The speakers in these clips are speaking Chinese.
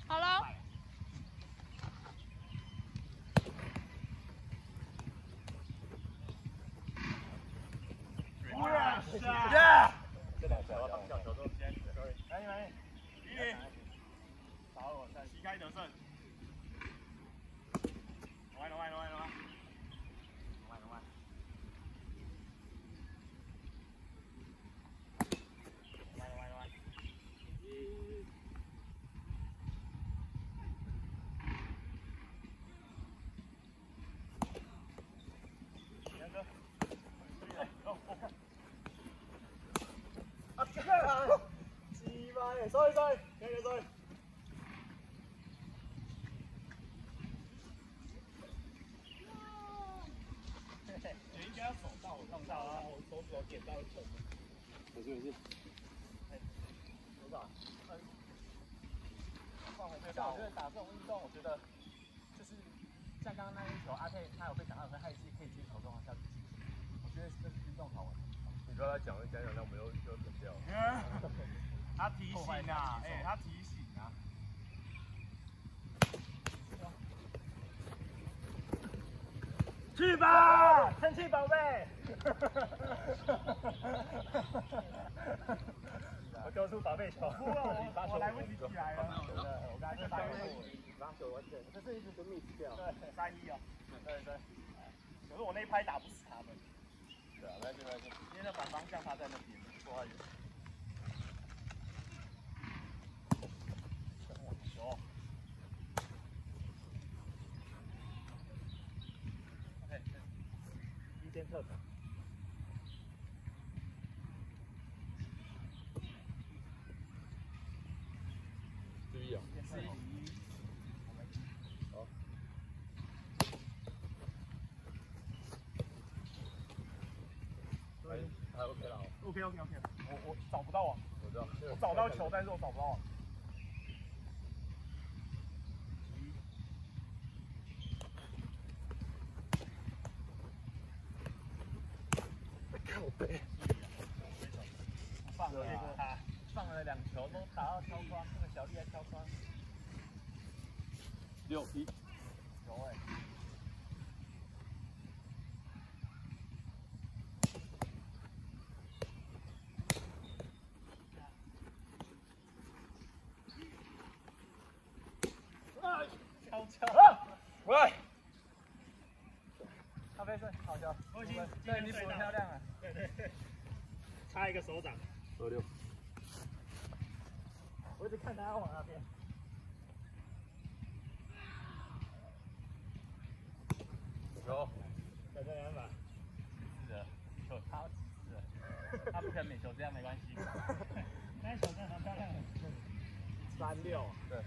好了。 Yeah！ 这两球要放小球都先。来，1-0。打我3，旗开得胜。来。sorry，你应该要手到，我看不到啊，我手指有点到球。没事。多少？放回最高。我觉得打这种运动，我觉得就是像刚刚那一球，阿佩他有被挡到，他还是可以接球中下去。我觉得这是运动好玩。你不要他讲，那我们又冷掉了。他提醒啊，他提醒啊。去吧，生气宝贝！我丢出宝贝球，我来不及起来了。我刚才就打球完全，这是一直都 miss 掉。对，3-1哦。对。可是我那一拍打不死他们。对啊，没关系。因为那反方向他在那边，说话球。OK， 一间特场。注意哦。好。还 OK 了。OK。我找不到网。我知道。我找到球，但是我找不到网。靠背。放了他，放了2球都打到敲窗，那个小丽还敲窗。6-1。有敲。喂。咖啡色，好球！对，你补得漂亮啊。对。差一个手掌。26。我一直看他要往那边。有。小球2把。是的，球超级是的。他不可能每球这样没关系。那球真的蛮漂亮的。36。对。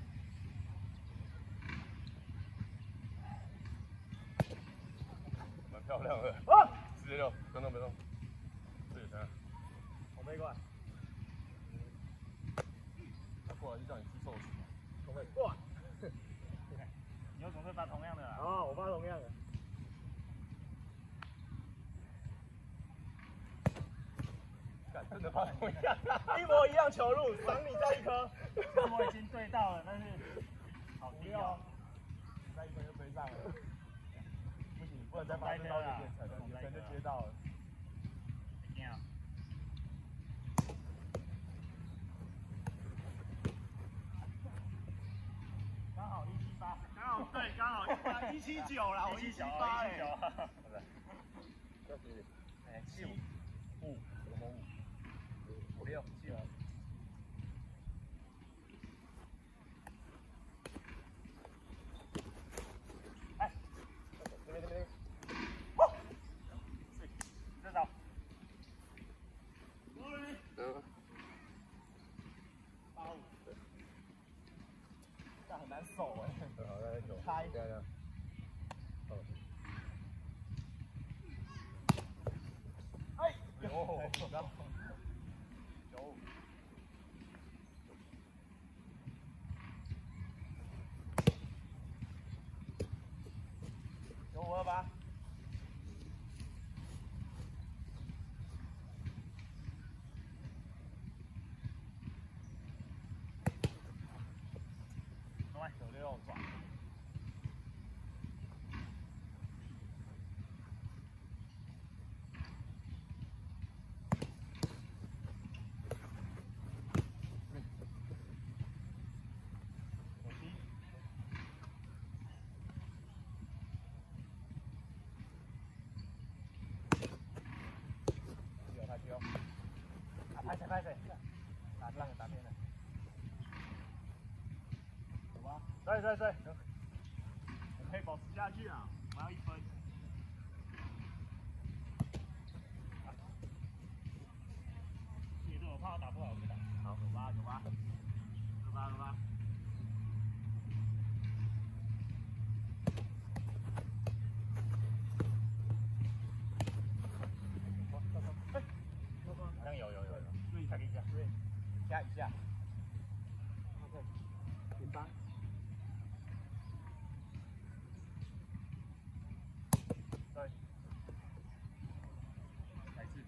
蛮漂亮的。46，别动。对，3。我没过来。他过来就叫你去受死。我没过来。你又总是发同样的啦。哦，我发同样的。真的发同样，一模一样球路，赏你再1颗。我已经对到了，但是好低哦。再1颗就追上了。不行，不能再发生到眼前了，眼前就接到了。刚好178，刚好179啦，我178哎。75，5，我们56，75。哎，这边。这找。85。但很难守哎。好，再9。开。哎，有。528。 种转。拍谁？打边的，打边的。有吗？对，我可以保持下去啊！我要1分。我怕我打不好，我不打。好，9-8。好像有，注意踩一下，加一下。OK， 0-8。对，再次。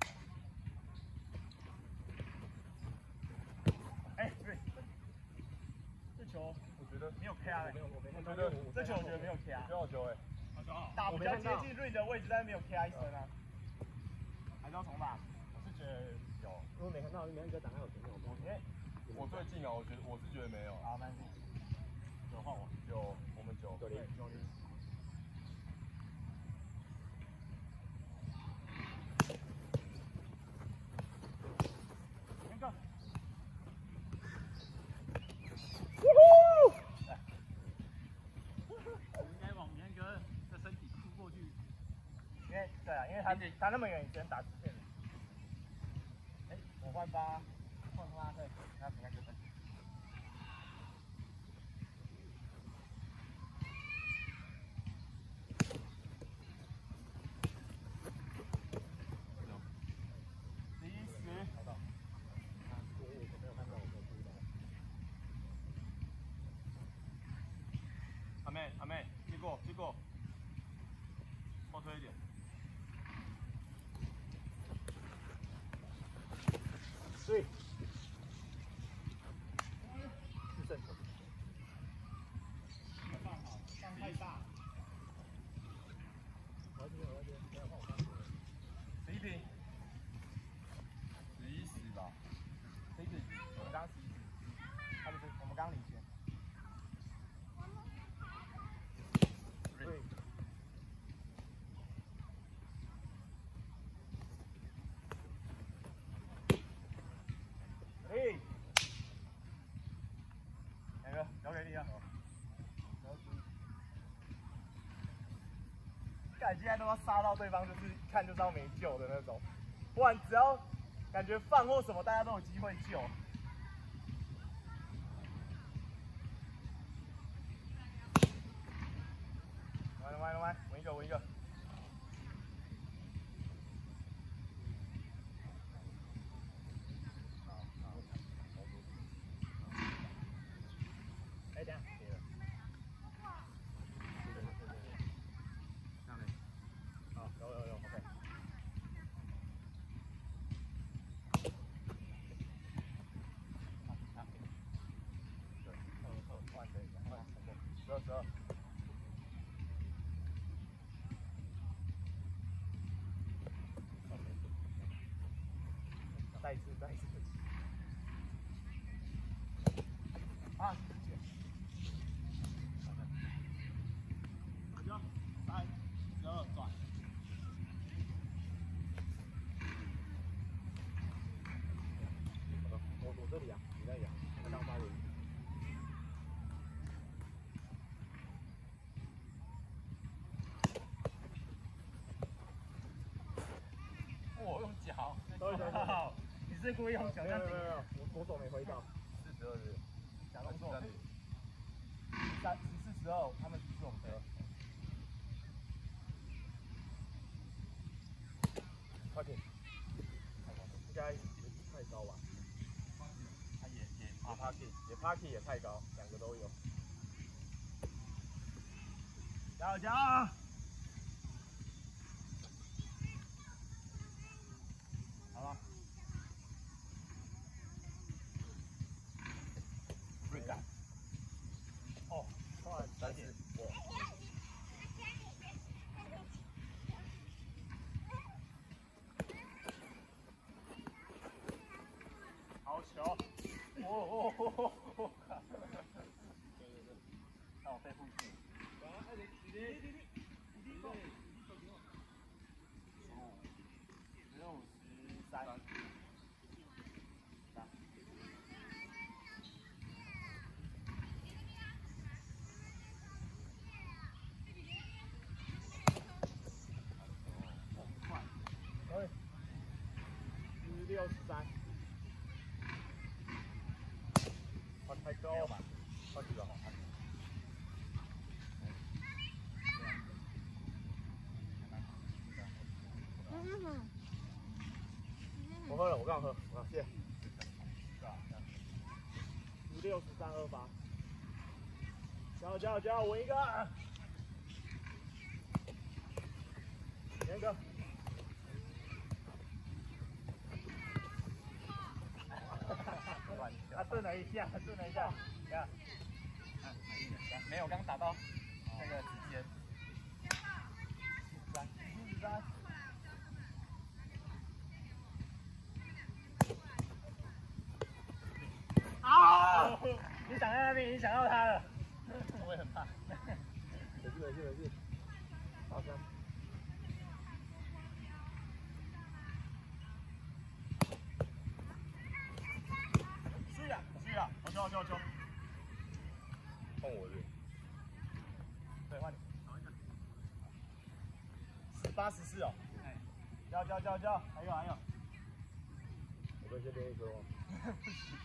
对，这球我觉得没有 KR， 我觉得这球我觉得没有 KR， 好球打比较接近瑞的位置，但是没有 KR 1分啊。还是要重打？我是觉得有。如果没看到，明天哥挡在我前面，我最近啊，我是觉得没有。好，那9换我，9，我们9。90。严哥。应该往严哥的身体扑过去。因为他那么远，你只能打直线。我换8，对，那应该就分。11-10。好的。我没有看到，我没有注意到。阿妹，接过，后推一点。对。是正球。放好，放太大。11平。11-10吧。11-10，我们刚11-10，我们刚领先。对。两个交给你啊。感觉都要杀到对方，就是一看就知道没救的那种，不然只要感觉放或什么，大家都有机会救。来，稳一个。等下。好，有 ，OK。12。再一次。啊！3、12转。我这里啊，你那里啊，那当发言。用脚。你是故意用脚？没有，我手没挥到。42是。假动作。14-12，他们14我们12。快点！应该太高吧？他也 parking 也太高，两个都有。加油！好了。锐感。哦，快！ 让我被护住。15、13。16、13，太高了吧？太低了，好看。我喝了，我刚喝，谢谢。16、13、28，加油！稳一个，严哥。顿了一下，没有，刚打到那个指尖。13。啊！你挡在那边，影响到他了。我也很怕。没事。好的。去啊！换我的。对，换你。18、14哦。哎。交！还有。我跟先练一颗吗？不行。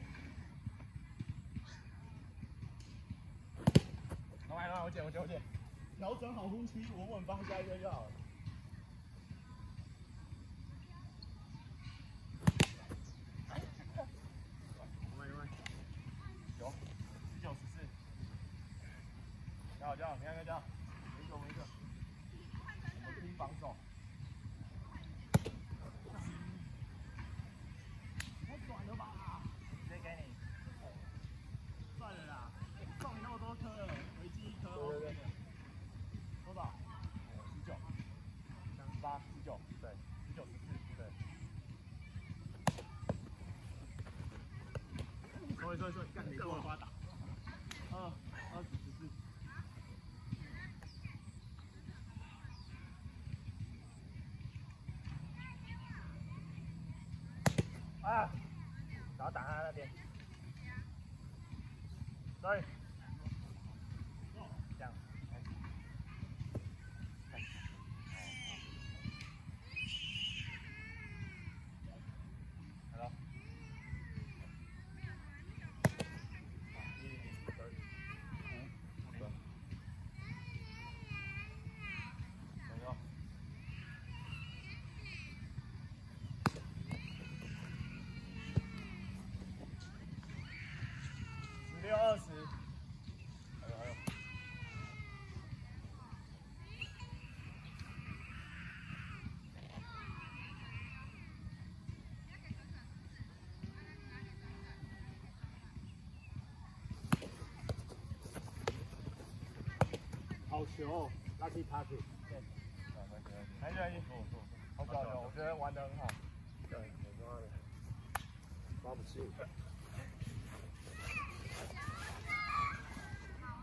来，我捡。调整好呼吸，稳放下一个就好了。19、14。加油！你看，一个。我们这边防守。太短了吧？直接给你。算了啦，送你那么多颗了，回击1颗。对。多少？19。18、19，对，19、14，对。sorry，干你过了花打。20、14。啊！然后打他那边。sorry。这样。好了。16、20。还有。好球 ，Lucky Party。对。没关系。好，我觉得玩得很好。对，抓不住。